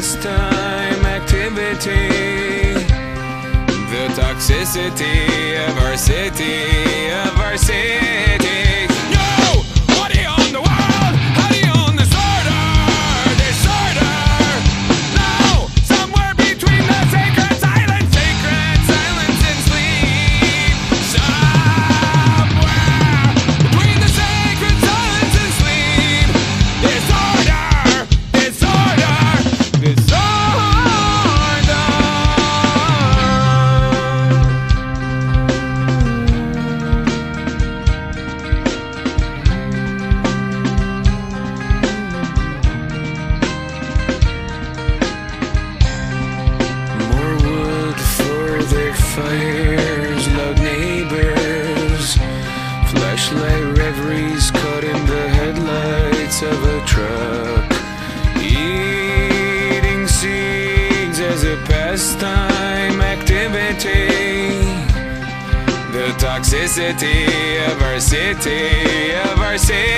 pastime activity. The toxicity of our city, of our city. Yo! What do you own the world? How do you own this order? Disorder? No! Somewhere between the sacred silence and sleep. Somewhere between the sacred silence and sleep. Disorder! Disorder! Disorder! Fires, loud neighbors, flashlight reveries caught in the headlights of a truck. Eating seeds as a pastime activity. The toxicity of our city, of our city.